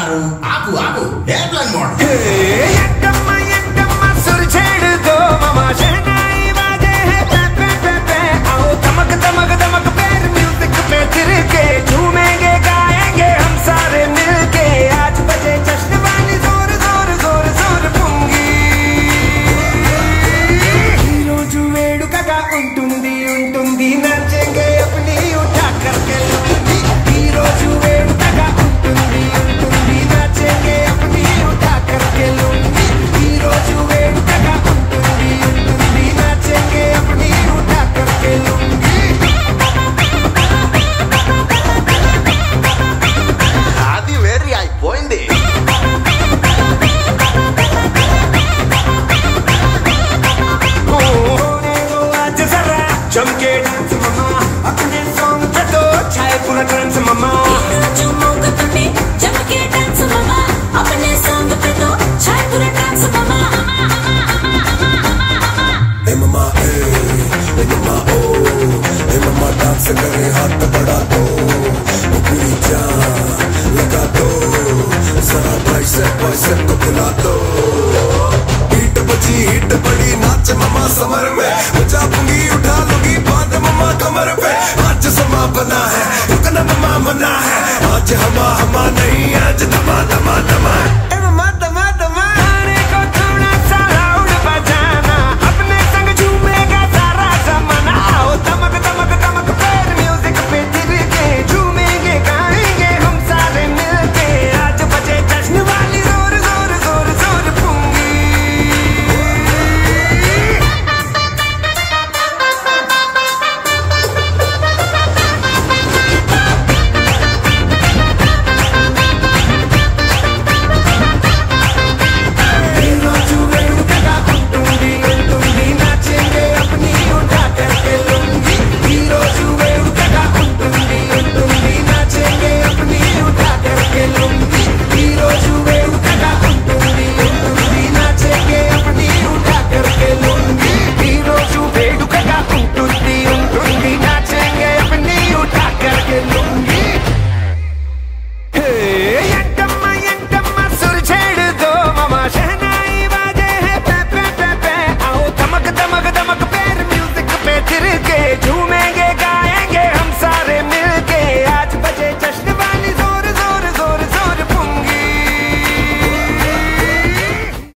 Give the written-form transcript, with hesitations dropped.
car ఆకు ఆకు airplane mode चमके डांस मम्मा अपने सॉन्ग पे तो छाए पूरा ट्रेंड्स मम्मा चमके डांस मम्मा अपने सॉन्ग पे तो छाए पूरा ट्रेंड्स मम्मा ए मम्मा ओ ए मम्मा डांस करे हाथ बढ़ा दो पूरी जान लगा दो जरा बाइसेप को खिला दो हिट बची हिट बड़ी नाच मम्मा समर में मचा पूंगी उठा लूंगी बांध मम्मा कमर पे आज समा बना है रुकना मम्मा मना है आज हमा नहीं आज दमा दमा दमा